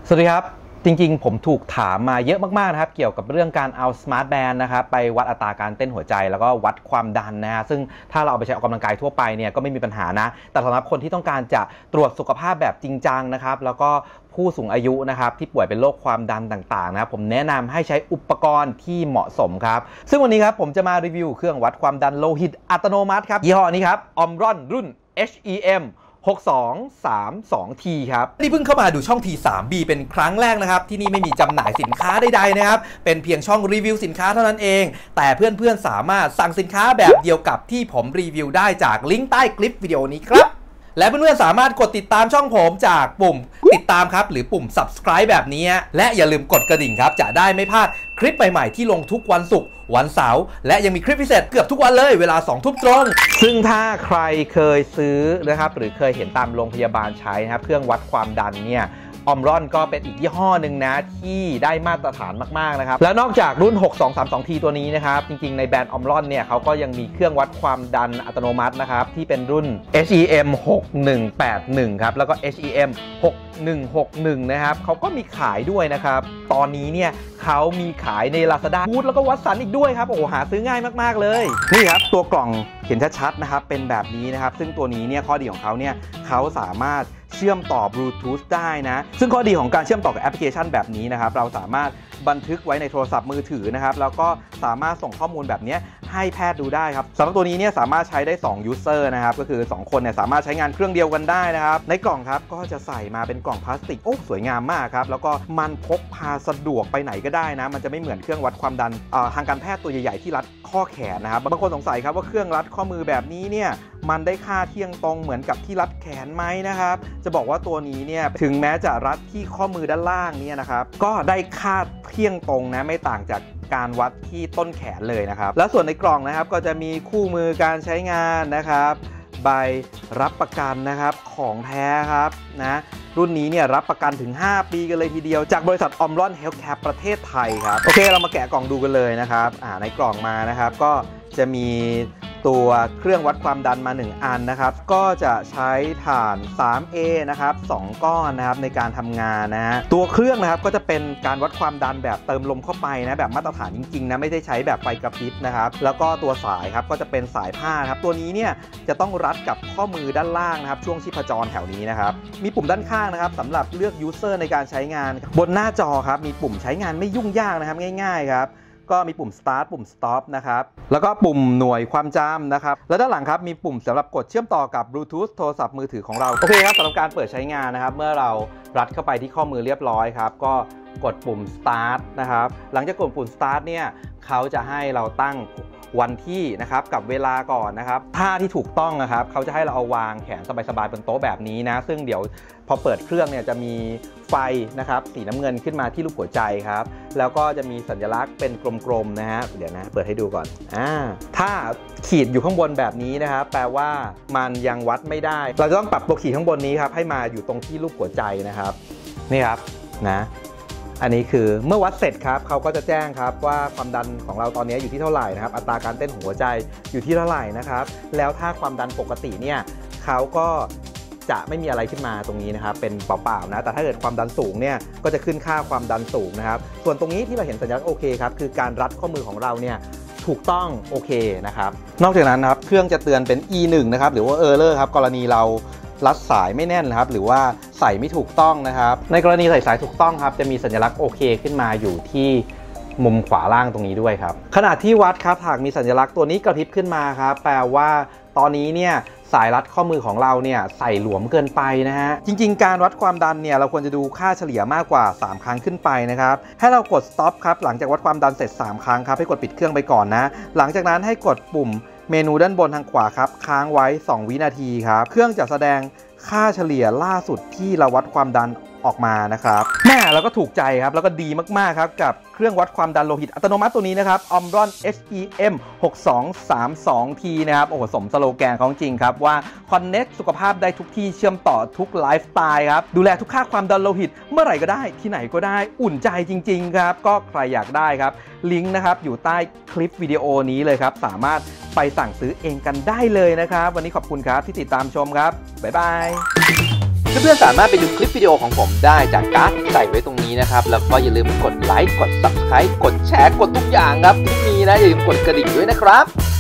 สวัสดีครับจริงๆผมถูกถามมาเยอะมากๆนะครับเกี่ยวกับเรื่องการเอาสมาร์ทแบนด์นะครับไปวัดอัตราการเต้นหัวใจแล้วก็วัดความดันนะฮะซึ่งถ้าเราเอาไปใช้ออกกำลังกายทั่วไปเนี่ยก็ไม่มีปัญหานะแต่สำหรับคนที่ต้องการจะตรวจสุขภาพแบบจริงจังนะครับแล้วก็ผู้สูงอายุนะครับที่ป่วยเป็นโรคความดันต่างๆนะครับผมแนะนำให้ใช้อุปกรณ์ที่เหมาะสมครับซึ่งวันนี้ครับผมจะมารีวิวเครื่องวัดความดันโลหิตอัตโนมัติครับยี่ห้อนี้ครับ Omron รุ่น HEM 6232T ครับนี่เพิ่งเข้ามาดูช่อง T3B เป็นครั้งแรกนะครับที่นี่ไม่มีจำหน่ายสินค้าใดๆนะครับเป็นเพียงช่องรีวิวสินค้าเท่านั้นเองแต่เพื่อนๆสามารถสั่งสินค้าแบบเดียวกับที่ผมรีวิวได้จากลิงก์ใต้คลิปวิดีโอนี้ครับและเพื่อนๆสามารถกดติดตามช่องผมจากปุ่มติดตามครับหรือปุ่ม subscribe แบบนี้และอย่าลืมกดกระดิ่งครับจะได้ไม่พลาดคลิปใหม่ๆที่ลงทุกวันศุกร์วันเสาร์และยังมีคลิปพิเศษเกือบทุกวันเลยเวลา 20:00 นตรงซึ่งถ้าใครเคยซื้อนะครับหรือเคยเห็นตามโรงพยาบาลใช้นะครับเครื่องวัดความดันเนี่ยOmron ก็เป็นอีกยี่ห้อหนึ่งนะที่ได้มาตรฐานมากๆนะครับแล้วนอกจากรุ่น 6232T ตัวนี้นะครับจริงๆในแบรนด์ Omron เนี่ยเขาก็ยังมีเครื่องวัดความดันอัตโนมัตินะครับที่เป็นรุ่น HEM 6181ครับแล้วก็ HEM 6161นะครับเขาก็มีขายด้วยนะครับตอนนี้เนี่ยเขามีขายใน Lazada บูธแล้วก็วัตสันอีกด้วยครับโอ้โหหาซื้อง่ายมากๆเลยนี่ครับตัวกล่องเห็นชัดๆนะครับเป็นแบบนี้นะครับซึ่งตัวนี้เนี่ยข้อดีของเขาเนี่ยเขาสามารถเชื่อมต่อบลูทูธได้นะซึ่งข้อดีของการเชื่อมต่อกับแอปพลิเคชันแบบนี้นะครับเราสามารถบันทึกไว้ในโทรศัพท์มือถือนะครับแล้วก็สามารถส่งข้อมูลแบบนี้ให้แพทย์ดูได้ครับสำหรับตัวนี้เนี่ยสามารถใช้ได้2 user นะครับก็คือ2คนเนี่ยสามารถใช้งานเครื่องเดียวกันได้นะครับในกล่องครับก็จะใส่มาเป็นกล่องพลาสติกโอ้สวยงามมากครับแล้วก็มันพกพาสะดวกไปไหนก็ได้นะมันจะไม่เหมือนเครื่องวัดความดันทางการแพทย์ตัวใหญ่ๆที่รัดข้อแขนนะครับบางคนสงสัยครับว่าเครื่องรัดข้อมือแบบนี้เนี่ยมันได้ค่าเที่ยงตรงเหมือนกับที่รัดแขนไหมนะครับจะบอกว่าตัวนี้เนี่ยถึงแม้จะรัดที่ข้อมือด้านล่างเนี่ยนะครับก็ได้ค่าเที่ยงตรงนะไม่ต่างจากการวัดที่ต้นแขนเลยนะครับแล้วส่วนในกล่องนะครับก็จะมีคู่มือการใช้งานนะครับใบรับประกันนะครับของแท้ครับนะรุ่นนี้เนี่ยรับประกันถึง5 ปีกันเลยทีเดียวจากบริษัท Omron Healthcare ประเทศไทยครับโอเคเรามาแกะกล่องดูกันเลยนะครับในกล่องมานะครับก็จะมีตัวเครื่องวัดความดันมา1อันนะครับก็จะใช้ถ่าน 3A นะครับ2ก้อนนะครับในการทำงานนะฮะตัวเครื่องนะครับก็จะเป็นการวัดความดันแบบเติมลมเข้าไปนะแบบมาตรฐานจริงๆนะไม่ได้ใช้แบบไฟกระพริบนะครับแล้วก็ตัวสายครับก็จะเป็นสายผ้าครับตัวนี้เนี่ยจะต้องรัดกับข้อมือด้านล่างนะครับช่วงชีพจรแถวนี้นะครับมีปุ่มด้านข้างนะครับสำหรับเลือก user ในการใช้งานบนหน้าจอครับมีปุ่มใช้งานไม่ยุ่งยากนะครับง่ายๆครับก็มีปุ่ม start ปุ่ม stop นะครับแล้วก็ปุ่มหน่วยความจำนะครับแล้วด้านหลังครับมีปุ่มสำหรับกดเชื่อมต่อกับบลูทูธโทรศัพท์มือถือของเราโอเคครับสำหรับการเปิดใช้งานนะครับเมื่อเรารัดเข้าไปที่ข้อมือเรียบร้อยครับก็กดปุ่ม start นะครับหลังจากกดปุ่ม start เนี่ยเขาจะให้เราตั้งวันที่นะครับกับเวลาก่อนนะครับท่าที่ถูกต้องนะครับเขาจะให้เราเอาวางแขนสบายๆบนโต๊ะแบบนี้นะซึ่งเดี๋ยวพอเปิดเครื่องเนี่ยจะมีไฟนะครับสีน้ำเงินขึ้นมาที่รูปหัวใจครับแล้วก็จะมีสัญลักษณ์เป็นกลมๆนะฮะเดี๋ยวนะเปิดให้ดูก่อนถ้าขีดอยู่ข้างบนแบบนี้นะครับแปลว่ามันยังวัดไม่ได้เราจะต้องปรับตัวขีดข้างบนนี้ครับให้มาอยู่ตรงที่รูปหัวใจนะครับนี่ครับนะอันนี้คือเมื่อวัดเสร็จครับเขาก็จะแจ้งครับว่าความดันของเราตอนนี้อยู่ที่เท่าไหร่นะครับอัตราการเต้นของหัวใจอยู่ที่เท่าไหร่นะครับแล้วถ้าความดันปกติเนี่ยเขาก็จะไม่มีอะไรขึ้นมาตรงนี้นะครับเป็นเปล่าๆนะแต่ถ้าเกิดความดันสูงเนี่ยก็จะขึ้นค่าความดันสูงนะครับส่วนตรงนี้ที่เราเห็นสัญลักษณ์โอเคครับคือการรัดข้อมือของเราเนี่ยถูกต้องโอเคนะครับนอกจากนั้นนะครับเครื่องจะเตือนเป็น E1 นะครับหรือว่า Error ครับกรณีเรารัดสายไม่แน่นนะครับหรือว่าใส่ไม่ถูกต้องนะครับในกรณีใส่สายถูกต้องครับจะมีสัญลักษณ์โอเคขึ้นมาอยู่ที่มุมขวาล่างตรงนี้ด้วยครับขณะที่วัดครับหากมีสัญลักษณ์ตัวนี้กระพริบขึ้นมาครับแปลว่าตอนนี้เนี่ยสายรัดข้อมือของเราเนี่ยใส่หลวมเกินไปนะฮะจริงๆการวัดความดันเนี่ยเราควรจะดูค่าเฉลี่ยมากกว่า3ครั้งขึ้นไปนะครับให้เรากด stop ครับหลังจากวัดความดันเสร็จ3ครั้งครับให้กดปิดเครื่องไปก่อนนะหลังจากนั้นให้กดปุ่มเมนูด้านบนทางขวาครับค้างไว้2 วินาทีครับเครื่องจะแสดงค่าเฉลี่ยล่าสุดที่เราวัดความดันออกมานะครับแม่เราก็ถูกใจครับแล้วก็ดีมากๆครับกับเครื่องวัดความดันโลหิตอัตโนมัติตัวนี้นะครับ Omron HEM 6232T นะครับโอ้โหสมสโลแกนของจริงครับว่า Connect สุขภาพได้ทุกที่เชื่อมต่อทุกไลฟ์สไตล์ครับดูแลทุกค่าความดันโลหิตเมื่อไหร่ก็ได้ที่ไหนก็ได้อุ่นใจจริงๆครับก็ใครอยากได้ครับลิงก์นะครับอยู่ใต้คลิปวิดีโอนี้เลยครับสามารถไปสั่งซื้อเองกันได้เลยนะครับวันนี้ขอบคุณครับที่ติดตามชมครับบ๊ายบายเพื่อนๆสามารถไปดูคลิปวิดีโอของผมได้จากการ์ดที่ใส่ไว้ตรงนี้นะครับแล้วก็อย่าลืมกดไลค์กด Subscribe กดแชร์กดทุกอย่างครับที่มีนะอย่าลืมกดกระดิ่งด้วยนะครับ